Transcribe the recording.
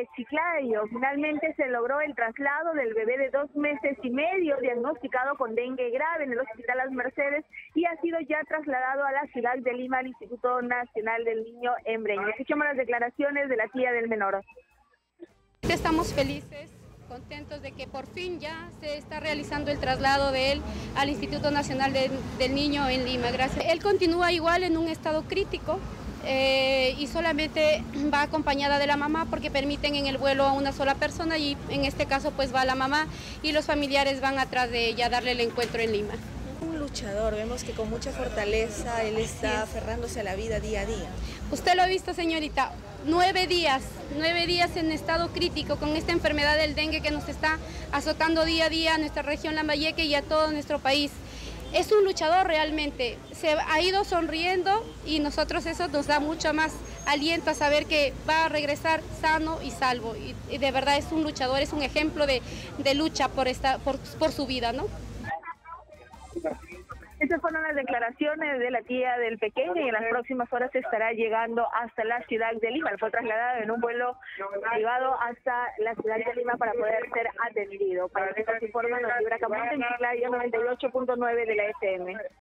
de Chiclayo. Finalmente se logró el traslado del bebé de 2 meses y medio diagnosticado con dengue grave en el Hospital Las Mercedes y ha sido ya trasladado a la ciudad de Lima al Instituto Nacional del Niño en Breña. Escuchamos las declaraciones de la tía del menor. Estamos felices, contentos de que por fin ya se está realizando el traslado de él al Instituto Nacional del Niño en Lima. Gracias. Él continúa igual en un estado crítico y solamente va acompañada de la mamá porque permiten en el vuelo a una sola persona y en este caso pues va la mamá y los familiares van atrás de ella a darle el encuentro en Lima. Un luchador, vemos que con mucha fortaleza él está aferrándose a la vida día a día. Usted lo ha visto, señorita, 9 días en estado crítico con esta enfermedad del dengue que nos está azotando día a día a nuestra región Lambayeque y a todo nuestro país. Es un luchador realmente, se ha ido sonriendo y nosotros eso nos da mucho más aliento a saber que va a regresar sano y salvo. Y de verdad es un luchador, es un ejemplo de lucha por su vida, ¿no? Estas fueron las declaraciones de la tía del pequeño y en las próximas horas estará llegando hasta la ciudad de Lima. Fue trasladado en un vuelo privado hasta la ciudad de Lima para poder ser atendido. Para que nos informe, nos libra Camonte en Chiclayo 98.9 de la FM.